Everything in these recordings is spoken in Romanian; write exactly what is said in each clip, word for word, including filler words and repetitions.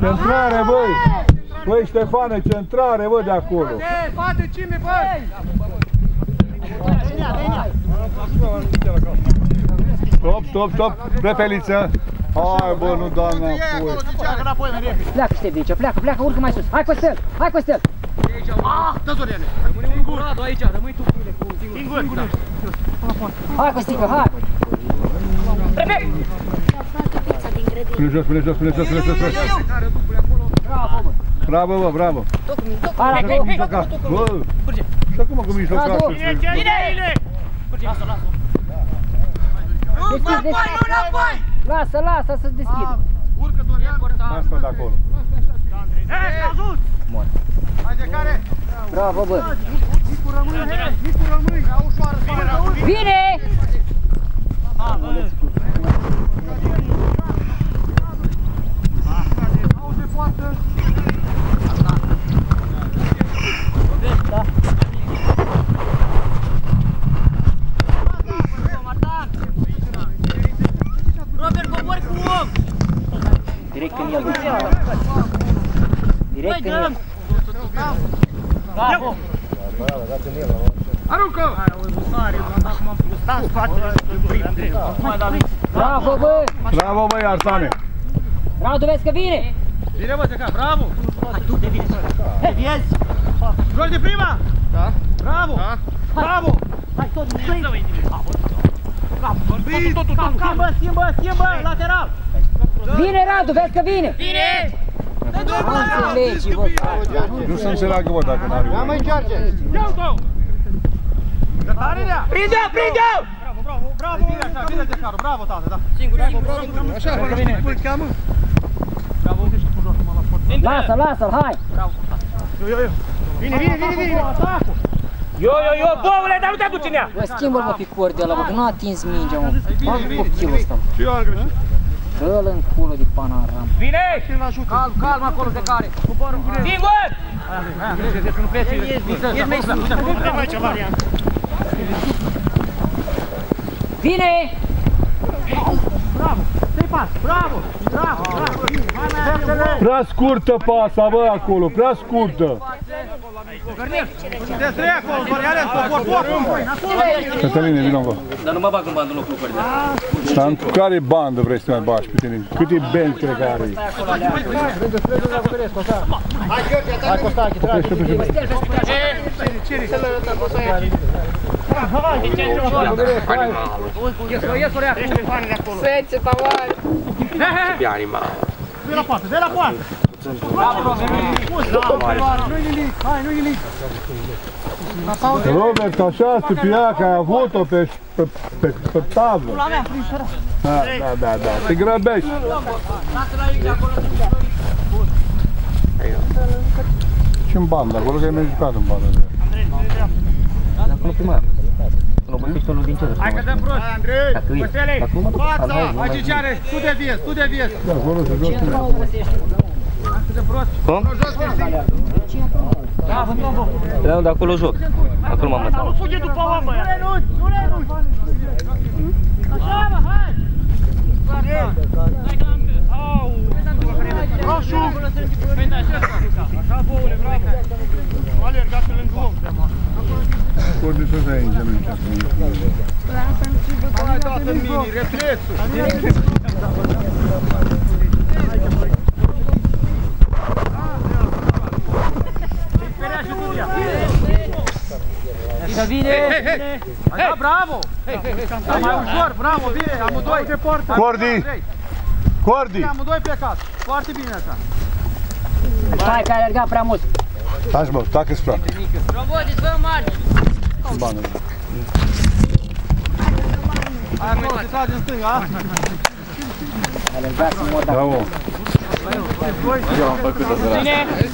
Centrare, băi! Băi, Ștefane, centrare, bă, de acolo! Bate cine, băi! Stop, stop, stop! Prepeliță! Hai, bă, nu da înapoi! Pleacă, Ștevice, pleacă, pleacă, urcă mai sus! Hai, Costel! Hai, Costel! Ah, dă Zoriane! Rămâne un Radu aici, rămâi tu cu singur! Singur! Hai, Costică, hai! Repet! Pune jos, pune jos, pune jos, pune jos, pune jos! Bravo, bă! Bravo, bă, bravo! Hai, Cu mijlocaș! Bă! Și acum cu mijlocașul! Bine, bine! Lasă, lasă! Nu, înapoi, nu înapoi! Lasă, lasă să-ți deschidă! Urcă, Dorian! Lasă-mă de acolo! Hei, scăzut! Hai de care? Bravo, bă! Micu rămâi, hei! Micu rămâi! Ia ușoară, spate! Vine! Auzi foarte! Da! Robert, cobori cu om! Direct în el, bă! Direct în el! Bravo! Aruncă! Sta în spatele Bravo, bă! Bravo, băi, Arsane! Radu, vezi că vine! Vine, bă, Zeca, bravo! Hai, tu te viezi! Te viezi! Joci de prima! Da! Bravo! Da! Bravo! Hai, tot! Bravo! Tot, tot, tot! Schimbă, schimbă, schimbă! Lateral! Vine, Radu, vezi că vine! Vine! Nu înțelegi, bă! Nu se înțeleagă, bă, dacă n-are Ia mai George! Ia-o! Gătarinea! Prinde-o, prinde-o! Bravo, bravo, bravo! Bine așa, bine Zecaru, bravo, tată, da! Singur, singur! Așa, bravo, bine! Îl cheamă! Bravo, uite și cu joc, mă la sport! Lasă, lasă-l, hai! Bravo! Yo, yo, yo! Vine, vine, vine, vine! Atacul! Yo, yo, yo, boule, dar nu te duci în ea! Bă, schimbă-l, mă, pe cordul ăla, bă, că nu a atins mingea, mă! Bagă copilul ăsta, mă! Și eu am greșit! Dă-l în culul de panoram! Vine! Calm, calm acolo, Zecare! Singur! Hai, hai, că nu pleci! Ești mai sus! Nu mai ce variant! Vine! Bravo! Trei pas! Bravo! Bravo! Bravo! Prea scurtă pasa, bă, acolo, prea scurtă! Cornel! Te trei acolo, Doriane, popor, popor! Cătăline, vină, bă! Dar nu mă bag în bandă în locul lui. Dar în care bandă vrei să te mai bagi pe tine? Câte benzi cred că are? Hai, Gheorghe, hai, Costache, trage! Ceri, să-l arătăm, o să ia aici! Hai, ce-ai jucat? Fețe, tavare! E animal. De la poartă, de la poartă! Nu-i nimic, hai, nu-i nimic! Robert, așa stupia că ai avut-o pe, pe, pe, pe tavă. Da, da, da, da, te grăbești. Și în bandă, acolo că ai mai jucat în bandă. Acolo primar. Nu vorbești unul din cele. Hai că dăm prost! Andrei! Costele! Fața! Hai ce are! Tu de vies, tu de vies! Da, acolo se joc. Cum? Da, de acolo joc. Acolo m-am învățat. Nu fuge după om, băia! Nu renunți! Nu renunți! Așa, mă, hai! Au! Roșu! Așa, boule, bravo! Nu alergat pe lângă om. Cordi să-ți ai aici. Hai, dat în mini, reflexul! Să vine! Da, bravo! Mai ușor, bravo, bine, amândoi! Cordi! Cordi! Amândoi plecat, foarte bine așa! Hai că ai alergat prea mult! Hai mă, tacă-ți plac! Roboti, fă mari! Bană! Hai acolo, se trage în stânga! Alergați în mod dacă! Bravo! Eu am făcut-o de la asta.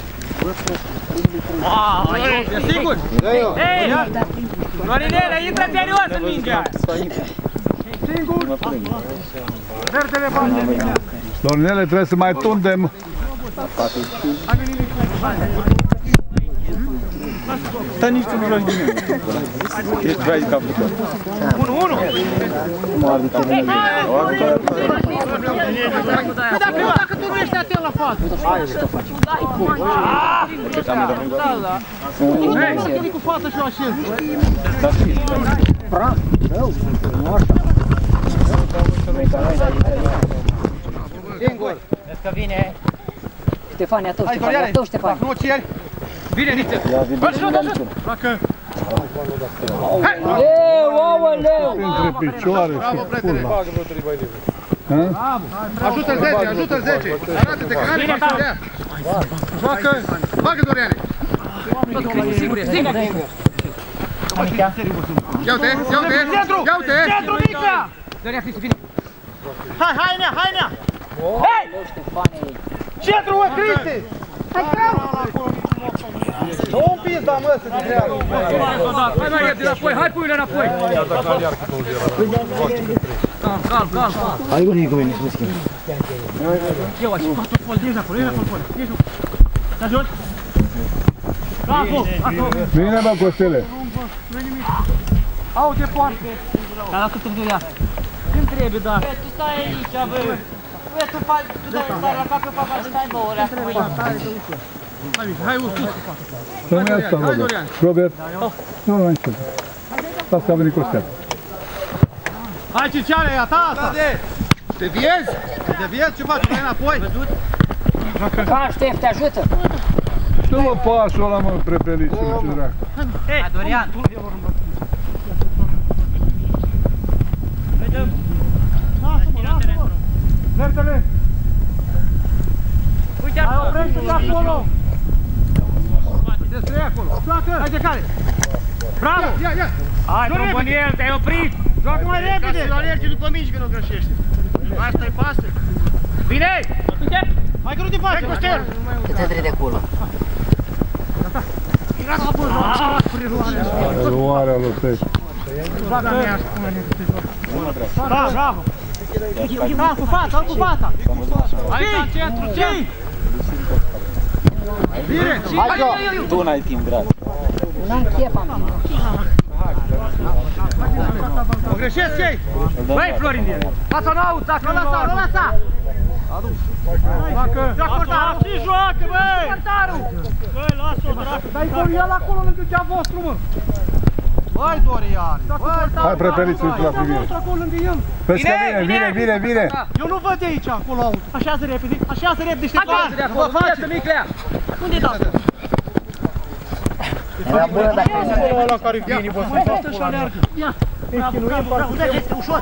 E sigur? Hei! Florinele, intră serios în mingea! Singur! Verdele bani! Florinele, trebuie să mai tundem! Dar nici tu nu joci bine. Ești vrei ca făcut. unu unu! Păi dacă tu nu ești atent la față! Hai, ce faci? Hei, să-i cu fața și o așez! Praf, rău, nu așa. Singur! Vezi că vine. Ștefan, ia tău, Ștefan, ia tău, Ștefan. Nu ceri! Vine, Niță! Dacă... Leu, aoleu! Între picioare și curva. Ajută-l zece, ajută-l zece! Arată-te, că n-are față de ea! Joacă! Bagă, Doriane! Sigur e, sigur! Ia-uite, ia-uite! Ia-uite! Centru, Niclea! Dă-nea, Cristi, vine! Hai, hai, nea, hai, nea! Hei! Ștefane! Centru, mă, Cristi! Hai, greu! Nu împins, da, mă, să te treabă! Hai mai repede înapoi, hai puiule înapoi! Calm, calm, calm! Hai, bă, cu mine, să mă schimb. Eu așa, Fol, ești acolo, ești acolo, ești acolo! Te ajut? Bravo! Bine, bă, Costele! Au, te poartă! Dar la cât târziu ia? Când trebuie, da? Bă, tu stai aici, bă! Bă, tu faci, tu dai stai la cap, eu fac așa, stai două ore acum. Hai, mică, hai, sus! Să-mi ia asta, Robert. Robert, nu, nu, nu. Stați că a venit Costel. Hai, Ciciane, ia ta asta! Te viezi? Te viezi? Ce faci? Vrei înapoi? Ca, Ștef, te ajută? Nu mă pasul ăla, mă, prepeliți, nu știu dracu. Hai, Dorian! Lasă-mă, lasă-mă! Vertele! Uite Hai, acolo! oprește-te acolo! Despre acolo! Joacă! Hai de care! Bravo! Ia, ia! Hai, Bomboniel, te-ai oprit! Joacă mai repede! Ca să alergi după mici că nu greșești. Asta-i pasă. Vine! Uite! Hai că nu te faci! Hai, Costel! Cât te de acolo? Luarea lui Tăi. Da, bravo! Da, cu fața, cu fața! Hai, în centru, ce-i? Bine! Hai, Jo! Tu n-ai timp, drag. N-am chef, am. O greșesc ei! Băi, Florin, fața în aut, dacă Nu lăsa, nu lăsa! Joacă! Joacă portarul! Și joacă, băi! portarul! Băi, lasă-o, dracu! Dai Dorian acolo lângă cea vostru, mă! Băi, Dorian! Hai, prepeliți, uite la primire. Acolo lângă el! Vezi că vine, vine, vine, vine! Eu nu văd de aici, acolo auto! Așează repede, așează repede, Ștefan! Hai, de acolo, uite, Niclea! Unde-i dau? Era bună, dar... Acolo ăla care vine, bă, să-i fac pula mea! Ia! Bravo, bravo, bravo, este ușor!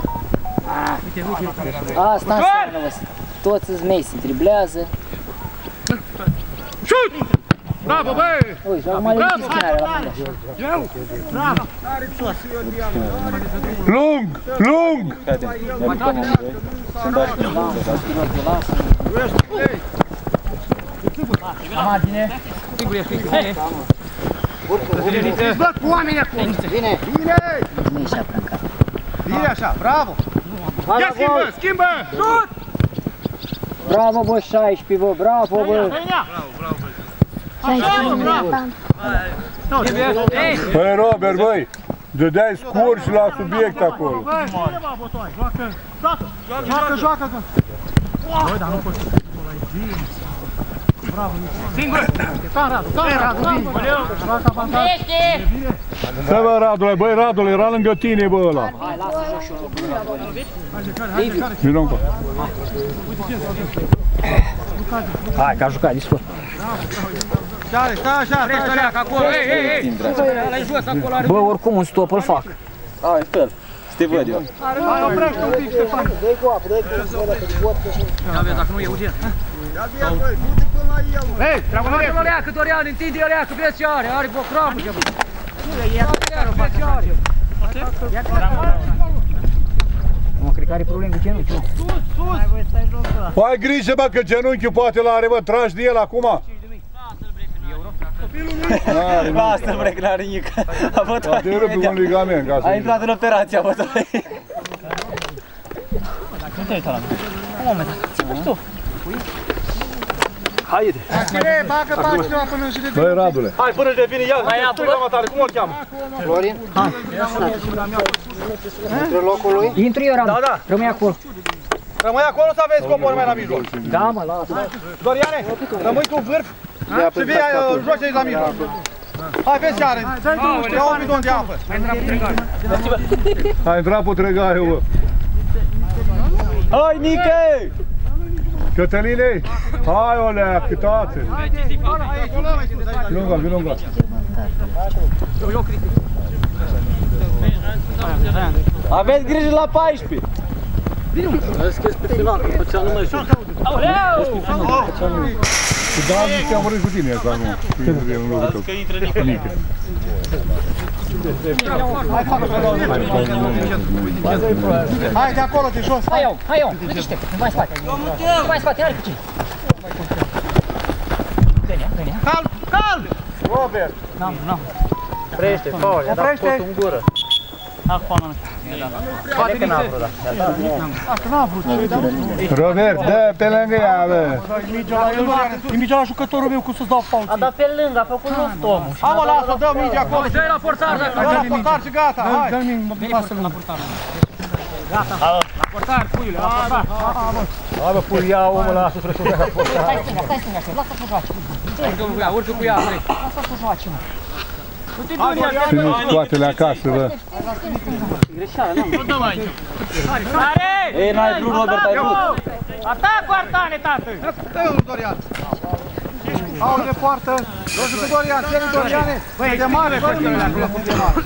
Asta înseamnă, bă, toți îți mei se driblează. Șut! Bravo, băi! Uite, acum le închis chinare la mână. Eu! Bravo! Lung, lung! La margine. Sigur ești, Cristi, vine. Bă, cu oamenii acolo! Vine! Bine! Nu-i și-a prâncat. Bine așa, bravo! Ia schimbă, schimbă! Șut! Bravo, bă, șaisprezece, bă, bravo, bă! Așa, bravo! Băi, Robert, băi! Dădeai scurt și la subiect acolo. Băi, cine va botoai? Joacă! Joacă! Joacă, joacă! Băi, dar nu poți să... Bravo, singur! Ca Radu, ca Radu, bine! Joacă avantaj! Stai, bă, Radule, băi, Radule, era lângă tine, bă, ăla. Hai, lasă jos și eu. Vino încă. Hai, că a jucat, discurs. Stai, stai așa, stai așa! Acolo, ei, ei, ei! Ăla-i jos, acolo are... Bă, oricum un stop îl fac. Hai, fel. Să te văd eu. Hai, oprește un pic, Ștefan! Dă-i cu apă, dă-i cu apă. Ia vezi, dacă nu e urgent. Hei, treabă Mă, repede! mă, leacă, Dorian, întinde leacă, vezi ce are, are o crapă, ce bă. Vezi ce are. Mă, cred că are probleme cu genunchiul. Sus, sus! Ai grijă, bă, că genunchiul poate l-are, bă, tragi de el acum. Lasă-l, bre, că n-are nimic. A bătut Poate rupi un ligament, ca să... A intrat în operație, a bătut. Nu te uita la mine. Un moment, ți-mă tu. Haide. Achille, bagă, bagă ceva până și de vine! Băi, Radule. Hai, până de vine, ia, stui la matare, cum o cheamă? Florin? Hai. Între locul lui? Intru eu, Radu. Da, da. Rămâi acolo. Rămâi acolo să aveți cobor mai la mijloc. Da, mă, lasă. Doriane, rămâi tu în vârf și vii joci aici la mijloc. Hai, vezi ce are. Ia un bidon de apă. Hai, drapul tregare, bă. Hai, Nică! Cătăline, hai, olea, câtate. Lunga, lunga. Aveți grijă la paisprezece! Deschis pe final, că după ce nu mai știu. Aoleu! Da, zici, am vorbit cu tine asta, nu. Azi că intră Nică. Hai, de acolo, de jos. Hai eu, hai eu, liniște, nu mai spate. Nu mai spate, are cu cine. Gânea, gânea. Calm, calm! Robert! N-am, n-am. Oprește, Paul, i-a dat postul în gură. Poate că n-a vrut, da. Asta n-a vrut, ce-i dat? Robert, dă pe lângă ea, bă! E mingea la jucătorul meu, cum să-ți dau pauții. A dat pe lângă, a făcut lost omul. Hai mă, lasă, dă mingea acolo. Dă-i la portar, dacă Dă la portar și gata, hai. Dă-i mingea, lasă la portar. Gata, la portar, puiule, la portar. Hai bă, pui, ia omul, lasă, trebuie să dea la portar. Stai stânga, stai stânga, lasă să joace. Urcă cu ea, urcă cu ea, vrei. Lasă să joace, mă. Și nu scoate-le acasă, bă! Greșeală, n-am. Nu dăm aici. Ei, n-ai vrut, Robert, ai vrut. Atac cu Artane, tată! Dă-i unul, Dorian. Au de poartă. Roșu cu Dorian, ține Doriane. E de mare festele acolo, cum de mare.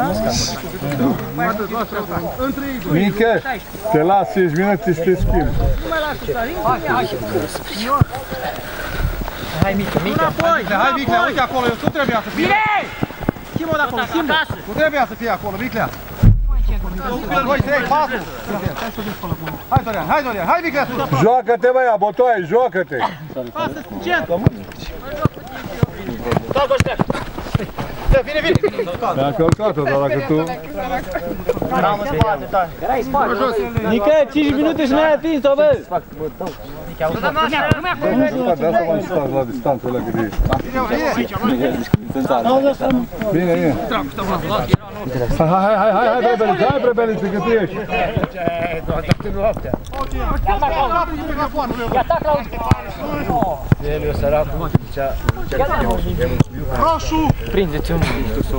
Mică, te las cinci minute și te schimb. Nu mai lasă să ring, hai. Hai, mică, mică. Hai, Viclea, uite acolo, eu tu trebuia să fie. Bine! Schimbă de acolo, schimbă. Tu trebuia să fie acolo, Viclea. doi, trei, patru. Hai, Dorian, hai, Dorian, hai, Viclea, sus. Joacă-te, băia, botoaie, joacă-te! Da, Coștea. Vine, vine. Mi-a călcat-o, dar dacă tu... Eram în spate, tare. Era în spate. Nică, cinci minute și n-ai atins-o, bă! Nu jucat, de asta v-am stat la distanță ăla cât e. Bine, bine. Hai, hai, hai, hai, hai, Prebeliță, hai, Prebeliță, că tu ești. Ia tac la ușă. El e săracul, zicea... Roșu! Prinde-te unul.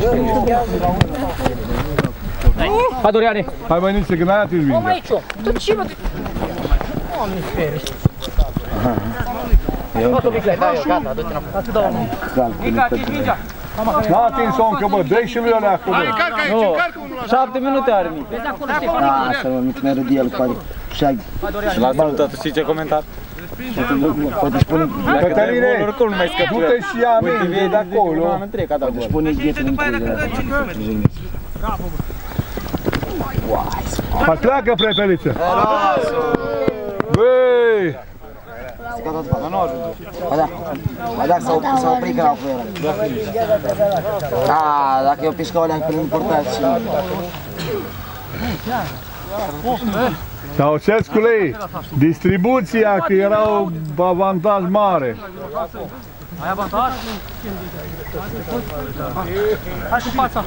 Hai, Doriane! Hai, băniță, că n-ai atins Om mingea. aici, tu ce mă... Doamne ferește. Totul Viclea, da, gata, du-te înapoi. Lasă dau unul. Mica, atingi mingea. N-a atins-o încă, bă, dă-i și lui ăla acolo. Încarcă aici, încarcă unul la Șapte minute are Nică. Vezi acolo, Ștefan. Asta, mă, mic mi-a râd el, poate. Și l-a salutat, știi ce comentat? Poate spune, Cătăline, Oricum nu mai scăpă. du-te și ia mingea de acolo. poate spune ghetul în cur. Hai, pleacă, Prebeliță. Băi! Ba da, ba da, s-a oprit că n-au fost ăla. Da, dacă eu pișcă alea când importați și... Ceaușescule, distribuția, că era un avantaj mare. Ai avantaj? Hai cu fața.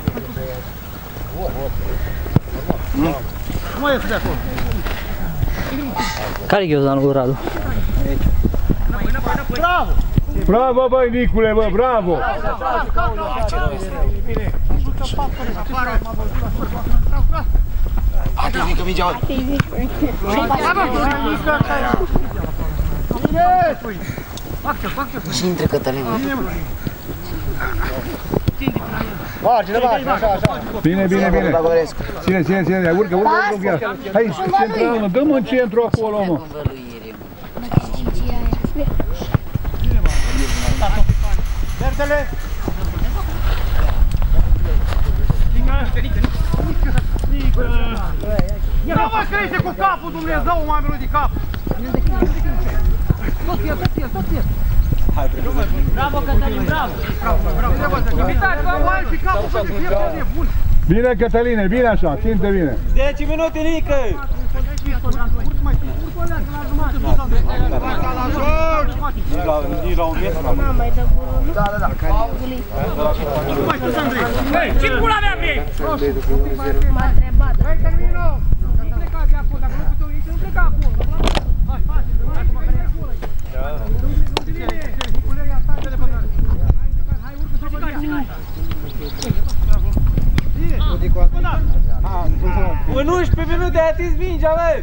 Nu mai iese de acolo. Care-i ghiozdanul, Radu? Bravo! Bravo, băi, Nicule, bă, bravo! Hai, mică, mingea, bă! Și intre Cătălin. Margine, margine, așa, așa. Bine, bine, bine. Ține, ține, ține, urcă, urcă, urcă. Hai, centrală, mă, dă-mă în centru acolo, mă. Verdele! Nu vă crește cu capul, Dumnezeu, oamenilor de cap! Tot el, tot el, tot el. Bravo, Cătălin, bravo! Bine, Cătăline, bine așa, ținte bine. zece minute, Nică! Nici la un metru. Da, da, da. Ce pula mea vrei? M-a întrebat. Hai, Călino! Nu plecați de acolo, dacă nu puteau aici. nu pleca acolo. Hai, hai, hai, cum care În unsprezece minute ai atins mingea, bă!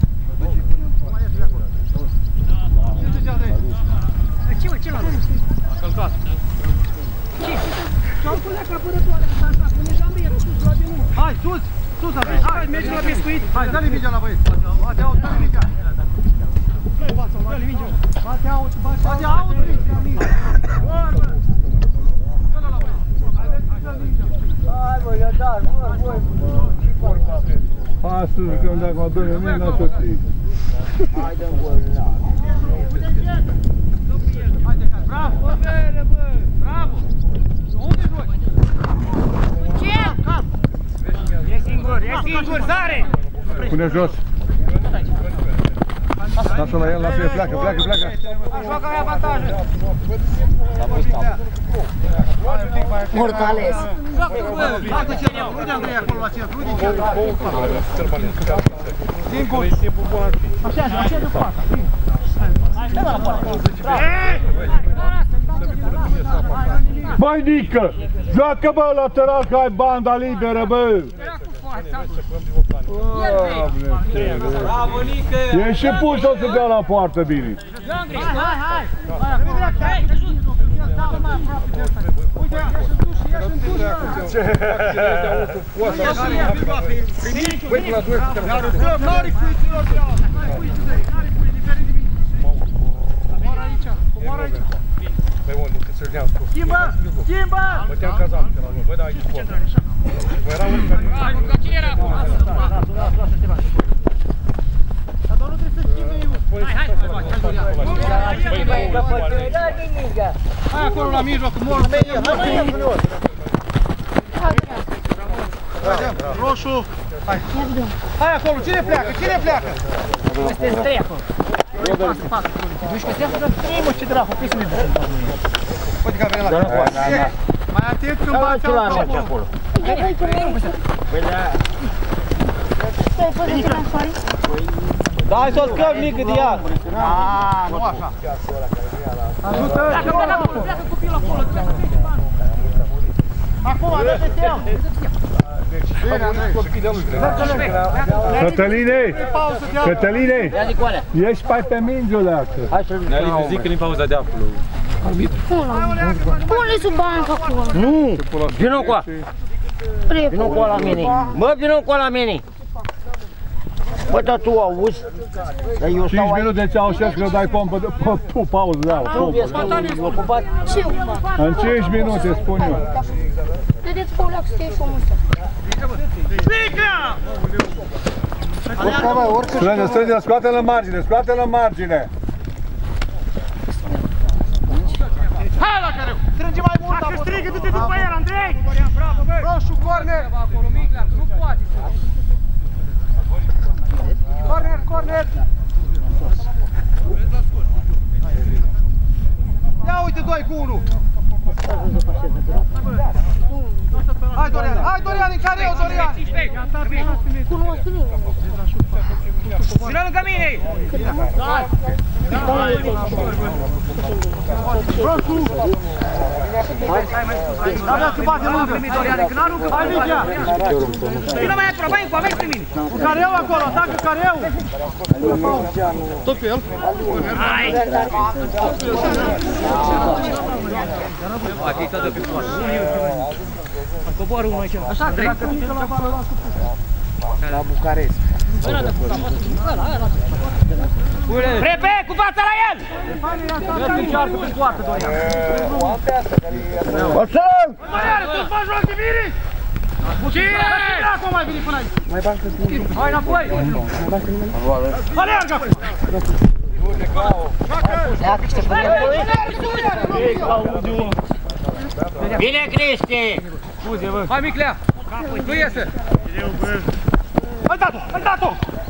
Ce mă, ce l-a luat? A călcat. Ce? Și-au pus la capărătoare asta, asta, pune jambie, sus, la din urmă. Hai, sus, sus, aveți, hai, mergi la pescuit. Hai, dă-li mingea la băieți. Bate aut, dă-li mingea. Dă-li mingea. Bate aut, bate aut, mingea, mingea. Dă-l la băieți. Dă-l mingea. Hai, bă, i-a dat, bă, bă. Hai să jucăm dacă mă dă-mi mine, n-a tot știi. Hai, dă-mi gol, da. Bravo! Bă, bere, bă! Bravo! Unde joci? Ce? Cap! E singur, e singur, sare! Pune jos. Lasă la el, lasă el, pleacă, pleacă, pleacă. Joacă ai avantajul! Mortales. Hai cu cel, Rudi Andrei acolo la centru, Rudi cel. Singur! Așa, așa de față. Mai Nică! Joacă, bă, lateral, că ai banda liberă, bă! Bravo, Nică! E și pus să se dea la poartă bine. Hai, hai, hai! Hai, te ajut! Uite, ești în duș, ești în duș! Ce? N-are cuiților de azi! N-are cuiților, n-are cuiți, diferit de mine! Comoară aici, comoară aici! Schimbă! Schimbă! Băteam cazanul pe la noi, bă, da, aici sport. Bă, era unul care... Hai, ca cine era acolo? Lasă, lasă, lasă, te faci. Dar doar nu trebuie să schimbe eu. Hai, hai, hai, hai acolo la mijloc, cu morul. Roșu. Hai. Hai acolo, cine pleacă? Cine pleacă? Sunteți trei acolo. Pasă, pasă. Duci pe steafă? Ei, mă, ce dracu, pe să ne ducem. Uite că a venit la tine. Mai atent când bați acolo. Da, hai să-l scăp, Nică, de ea! Aaaa, nu așa. Ajută! Pleacă, pleacă acolo, pleacă copilul acolo, pleacă pe bani. Acum, dă-te team! Cătăline! Cătăline! Ești pai pe minge, leacă! Ne-a zic că din pauza de acolo. Pune sub bancă acolo. Nu! Vino cu a! Vino cu a la mine! Mă, vino cu a la mine! Bă, dar tu auzi? Dar eu stau cinci minute Ceaușescu că dai pompă de pauză de aia. Nu vezi că e ocupat? Ce? În cinci minute, spun eu. Vedeți că o leac stai și o mustă. Strânge, strânge, scoate-l în margine, scoate-l în margine. Hai la careu! Strânge mai mult! Dacă strigă, du-te după el, Andrei! Roșu, corner! Nu poate! Corner, corner! Ia uite, doi cu unu! Hai, Dorian! Hai, Dorian, în careu, Dorian! Cunosc nimeni. Vino lângă mine! Hai! Roșu! Da, da, se bate lângă! Hai, Vigea! Vino mai acolo, mai încoa, mergi pe mine! Un careu acolo, atacă careu! Tot pe el! Hai! Poate-i tot de pe poară! Coboară unul aici! Așa, trec! La Bucarest. Repe, cu fața la el! Bățăm! Doriane, tu-ți faci joc de miri! Cine? Cine acum mai veni până aici? Hai înapoi! Aleargă! Bine, Cristi! Hai, Miclea! Nu iese! Hai dat-o! Hai dat-o!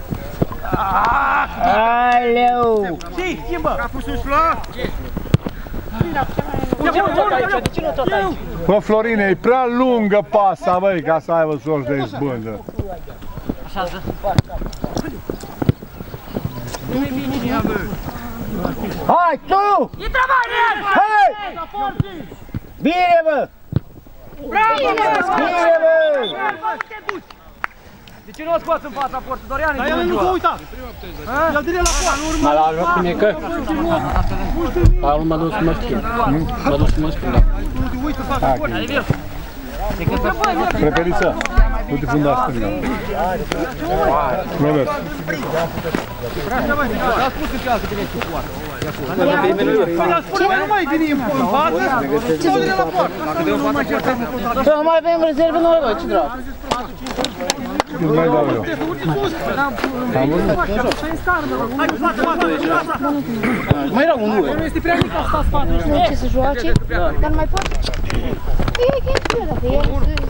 Aleu! Ce-i? Schimbă! Capul sus la! Bă, Florine, e prea lungă pasa, băi, ca să aibă sorți de izbândă. Așa, Hai, tu! Intră, Marian! Hai! Bine, bă! Bravo! Bine, bă! De ce nu o scoți în fața porții, Doriane? Dar el nu s-a uitat! El direct la poartă! Mai la urmă bine că... La urmă m-a dus să mă schimb. M-a dus să mă schimb, da. Nu te uiți în fața porții! Prepelița, nu te funda stânga. Robert. Dar spus în cealaltă că ești cu poartă. Dar spune-mă, nu mai veni în față, sau direct la poartă. Să nu mai avem rezerve noi, bă, ce dracu? Nu mai dau eu. Mai era unul. Nu este prea mic ca sta spate. Nu știu ce să joace, dar nu mai poate. E chestia, dacă e...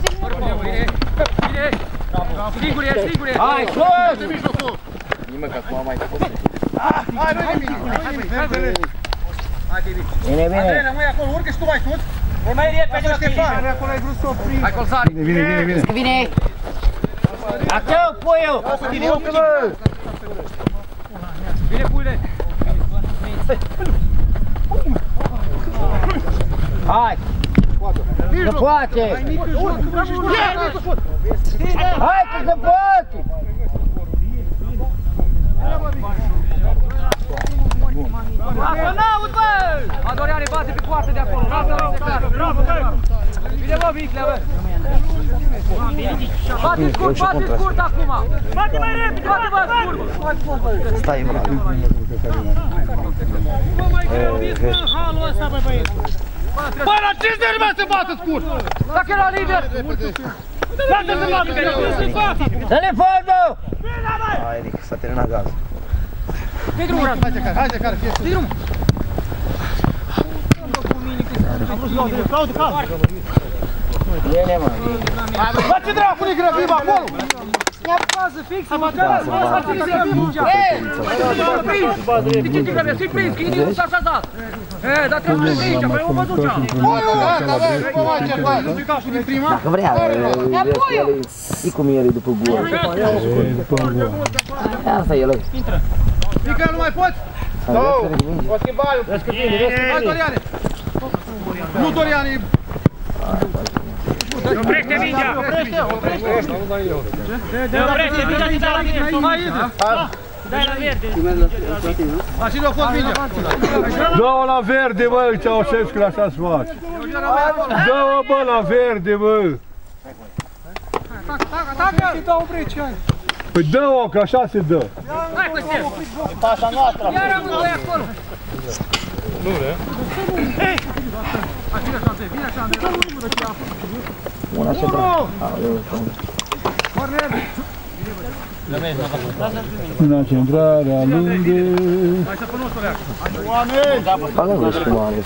Sigur e, sigur e! Hai, sus! Nimeni că acum mai fost. Hai, nu e nimic, nu e nimic. Hai că e bine. Bine, bine. Andrei, rămâi acolo, urcă și tu mai sus. E mai repede la Ștefan, acolo ai vrut să opri. Hai, Colsari! Bine, bine, bine, bine. Vine! Ateu, puiu! Bine, puile! Hai! Se poate! Hai că se poate! Apă n-aud, bă! A, Doriane, bate pe poartă de acolo! Bravo, bă! Bine, bă, Viclea, bă! Bate scurt, bate scurt acum! Bate mai repede, bate, bă, scurt! Stai, mă. Bă, mai greu, vezi, bă, halul ăsta, bă, băieți! Bă, la cinci de urmă se bată scurt! Dacă era lider! Lasă-l să bată, că nu se poate! Dă-le fondul! Hai, Eric, s-a terminat gazul. Dă-i drumul, Radu! Hai de care, hai de care, fie sus. Dă-i drumul! Am vrut să dau direct, dau de cal. Bine, mă! Bă, ce dracu ne grăbim acolo? Ia fază fixă, mă, că ăla să-i se mingea! Ei! De ce te grăbești? Să-i prinzi, că inimul s-a așezat! Ei, dar trebuie să-i aici, păi o vă ducea! Gata, bă, nu mai încerca, nu pica și din prima. Dacă vrea, e cum el e după gură. Asta e el. Mica, nu mai poți? Două, o schimba eu. Hai, Doriane! Nu, Doriane! Oprește mingea! Oprește, oprește! Oprește mingea și dai la mine! Hai, Idris! Dai la verde! La cine a fost mingea? Dă-o la verde, bă, Ceaușescu, așa se face. Dă-o, bă, la verde, bă. Tacă! Și dau breci, hai! Păi dă-o, că așa se dă. Hai, Costel! E pașa noastră! Ia rămâi acolo! Nu, re? Hai, vine așa, vine așa, Andrei! Una ce dracu. Cornel! În centrarea lungă. Hai să până o soleacă! Oameni! Ală, nu știu, mare.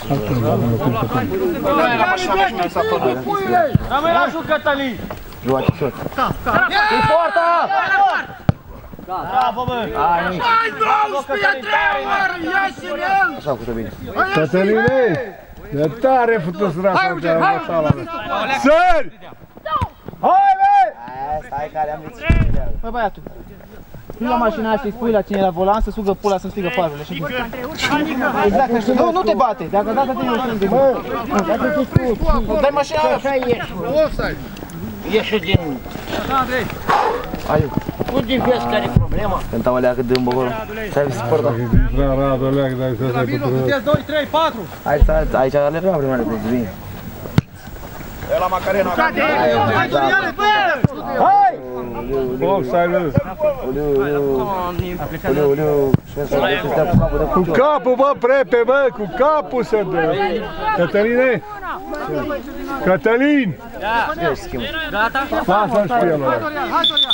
Rămâi la jur, Cătălin! Joace șot. E poarta! Bravo, bă! Hai, nouăsprezece trei, ieși-l! Așa a făcut bine. Cătăline, de tare fătus rafa de la sala mea. Sări! Hai, bă! Stai, care am zis. Băi, băiatul. Pui la mașina aia și spui la cine la volan să sugă pula să stigă farurile. Exact, așa. Nu, nu te bate. Dacă data te iei de bă. Dacă te spui. Dai mașina aia. Așa ieși. Ieși din... Andrei! Aiu. Unde vezi care e problema? Cânta o leacă dâmbă acolo. Stai să sporta. Intra Radu, leagă, dar să La se vino, putea. sunteți doi, trei, patru! Hai, stai, aici alerga prima de prins, bine. Hai, Doriane, bă! Hai! Oh, stai, bă! Oleu, oleu. Oleu, oleu. Și ăsta să stea cu capul de Cu capul, bă, prepe, bă, cu capul să dă! Cătăline! Cătălin! Gata? Lasă-l și pe el, bă! Hai, Doriane, hai, Doriane!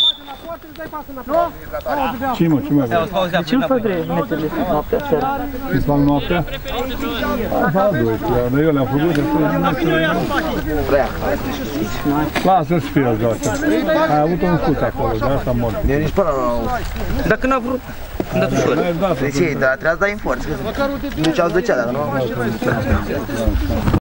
Nu? Ce mă, ce mai vrea? Ce nu fac drept metele noaptea așa? Îi fac noaptea? Așa, doi, dar eu le-am făcut de Vrea. Lasă-l și pe el, joacă. Ai avut un cut acolo, de asta mor. Eu nici până nu... Dacă n-a vrut, îmi dat ușor. N-ai dat, De ce? Dar trebuie să dai în forță. Duceau, ducea, dacă nu...